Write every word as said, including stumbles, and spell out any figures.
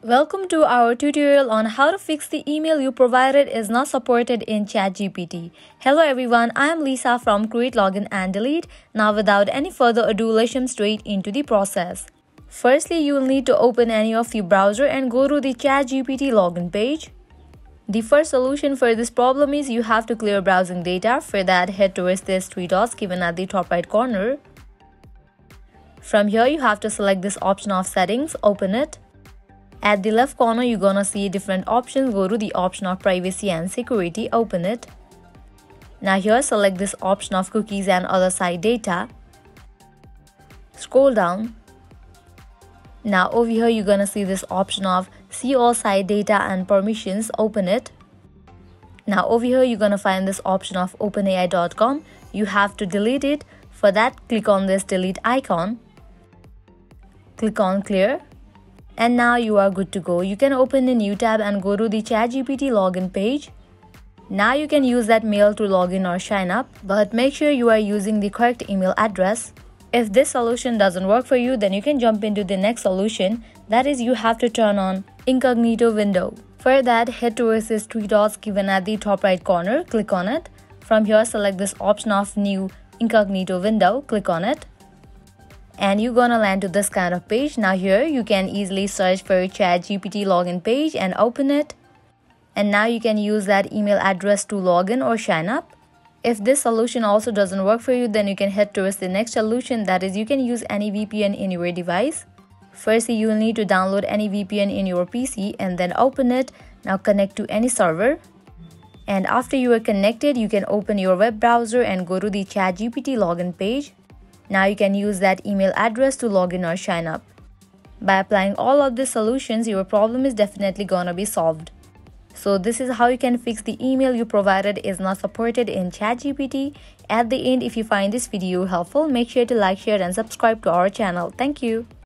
Welcome to our tutorial on how to fix the email you provided is not supported in ChatGPT. Hello everyone, I am Lisa from Create, Login and Delete. Now without any further ado, let's jump straight into the process. Firstly, you will need to open any of the browser and go to the ChatGPT login page. The first solution for this problem is you have to clear browsing data. For that, head towards these three dots given at the top right corner. From here, you have to select this option of settings, open it. At the left corner, you're gonna see different options. Go to the option of privacy and security, open it. Now here, select this option of cookies and other site data. Scroll down. Now over here, you're gonna see this option of see all site data and permissions, open it. Now over here, you're gonna find this option of open A I dot com. You have to delete it. For that, click on this delete icon. Click on clear. And now you are good to go. You can open a new tab and go to the ChatGPT login page. Now you can use that mail to log in or sign up, but make sure you are using the correct email address. If this solution doesn't work for you, then you can jump into the next solution. That is, you have to turn on incognito window. For that, head towards these three dots given at the top right corner, click on it. From here, select this option of new incognito window, click on it. And you're gonna land to this kind of page. Now here you can easily search for ChatGPT login page and open it. And now you can use that email address to log in or sign up. If this solution also doesn't work for you, then you can head towards the next solution. That is, you can use any V P N in your device. Firstly, you will need to download any V P N in your P C and then open it. Now connect to any server. And after you are connected, you can open your web browser and go to the ChatGPT login page. Now you can use that email address to log in or sign up. By applying all of these solutions, your problem is definitely gonna be solved. So this is how you can fix the email you provided is not supported in ChatGPT. At the end, if you find this video helpful, make sure to like, share and subscribe to our channel. Thank you.